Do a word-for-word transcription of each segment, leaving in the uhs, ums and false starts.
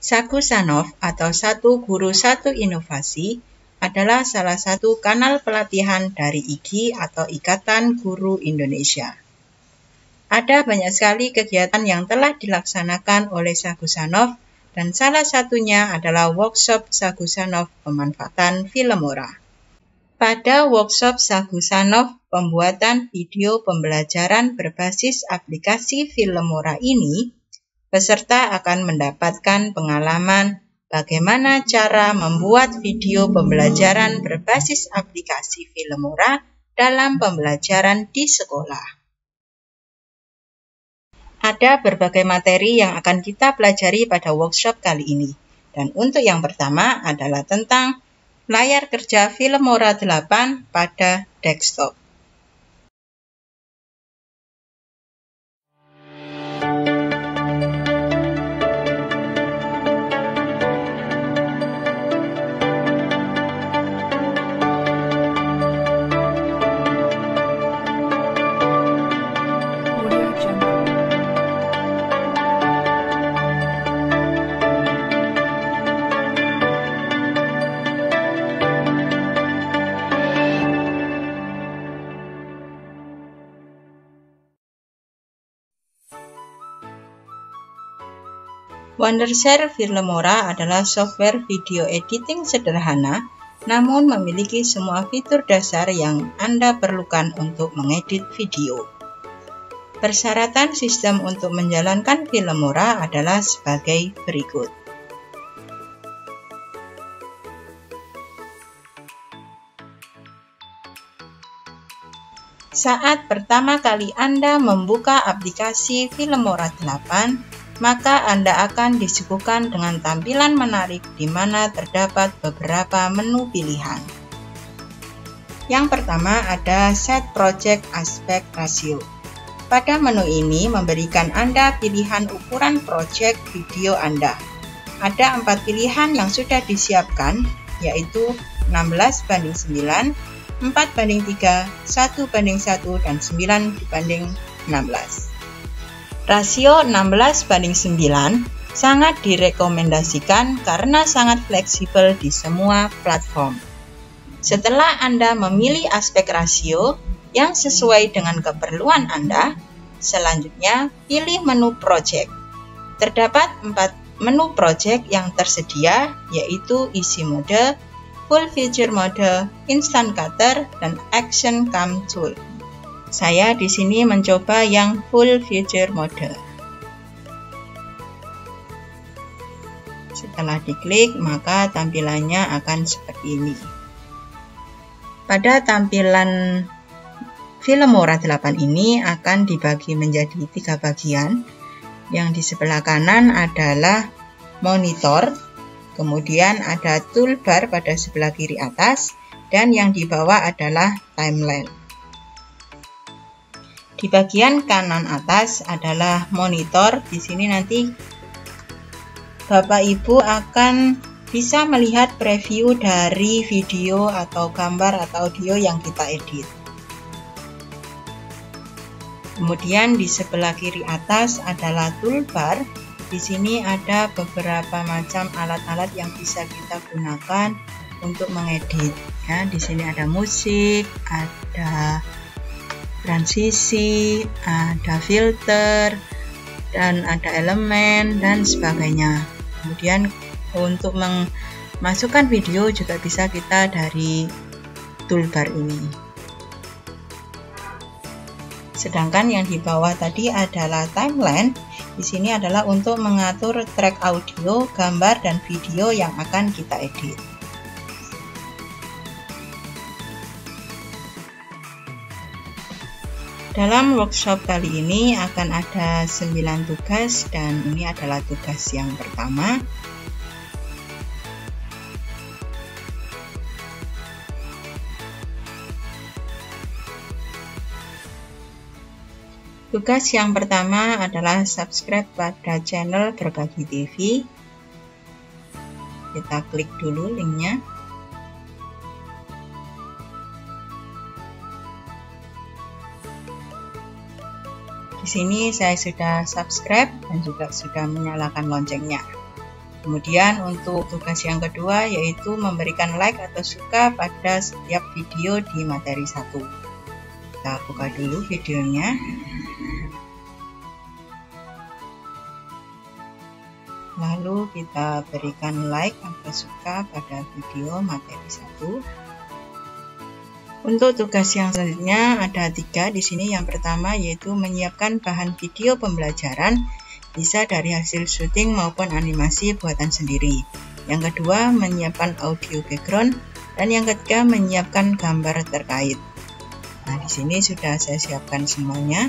Sagusanov atau Satu Guru Satu Inovasi adalah salah satu kanal pelatihan dari I G I atau Ikatan Guru Indonesia. Ada banyak sekali kegiatan yang telah dilaksanakan oleh Sagusanov dan salah satunya adalah workshop Sagusanov pemanfaatan Filmora. Pada workshop Sagusanov pembuatan video pembelajaran berbasis aplikasi Filmora ini, peserta akan mendapatkan pengalaman bagaimana cara membuat video pembelajaran berbasis aplikasi Filmora dalam pembelajaran di sekolah. Ada berbagai materi yang akan kita pelajari pada workshop kali ini. Dan untuk yang pertama adalah tentang layar kerja Filmora delapan pada desktop. Wondershare Filmora adalah software video editing sederhana, namun memiliki semua fitur dasar yang Anda perlukan untuk mengedit video. Persyaratan sistem untuk menjalankan Filmora adalah sebagai berikut. Saat pertama kali Anda membuka aplikasi Filmora delapan, maka Anda akan disuguhkan dengan tampilan menarik di mana terdapat beberapa menu pilihan. Yang pertama ada Set Project Aspect Ratio. Pada menu ini memberikan Anda pilihan ukuran project video Anda. Ada empat pilihan yang sudah disiapkan, yaitu enam belas banding sembilan, empat banding tiga, satu banding satu, dan sembilan dibanding enam belas. Rasio enam belas banding sembilan sangat direkomendasikan karena sangat fleksibel di semua platform. Setelah Anda memilih aspek rasio yang sesuai dengan keperluan Anda, selanjutnya pilih menu project. Terdapat empat menu project yang tersedia, yaitu Easy Mode, Full Feature Mode, Instant Cutter, dan Action Cam Tool. Saya di sini mencoba yang full feature mode. Setelah diklik, maka tampilannya akan seperti ini. Pada tampilan Filmora delapan ini akan dibagi menjadi tiga bagian. Yang di sebelah kanan adalah monitor, kemudian ada toolbar pada sebelah kiri atas, dan yang di bawah adalah timeline. Di bagian kanan atas adalah monitor. Di sini nanti Bapak Ibu akan bisa melihat preview dari video atau gambar atau audio yang kita edit. Kemudian di sebelah kiri atas adalah toolbar. Di sini ada beberapa macam alat-alat yang bisa kita gunakan untuk mengedit. Ya, di sini ada musik, ada transisi, ada filter, dan ada elemen, dan sebagainya. Kemudian untuk memasukkan video juga bisa kita dari toolbar ini. Sedangkan yang di bawah tadi adalah timeline. Di sini adalah untuk mengatur track audio, gambar, dan video yang akan kita edit. Dalam workshop kali ini akan ada sembilan tugas dan ini adalah tugas yang pertama. Tugas yang pertama adalah subscribe pada channel Berbagi T V. Kita klik dulu linknya. Di sini saya sudah subscribe dan juga sudah menyalakan loncengnya. Kemudian untuk tugas yang kedua yaitu memberikan like atau suka pada setiap video di materi satu. Kita buka dulu videonya. Lalu kita berikan like atau suka pada video materi satu. Untuk tugas yang selanjutnya ada tiga di sini. Yang pertama yaitu menyiapkan bahan video pembelajaran, bisa dari hasil syuting maupun animasi buatan sendiri. Yang kedua, menyiapkan audio background, dan yang ketiga, menyiapkan gambar terkait. Nah, di sini sudah saya siapkan semuanya.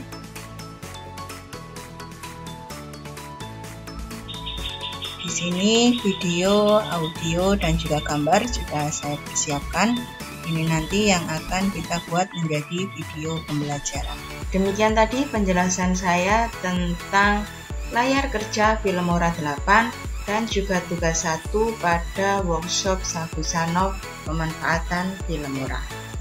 Di sini video, audio, dan juga gambar sudah saya persiapkan. Ini nanti yang akan kita buat menjadi video pembelajaran. Demikian tadi penjelasan saya tentang layar kerja Filmora delapan dan juga tugas satu pada workshop Sabusanov pemanfaatan Filmora.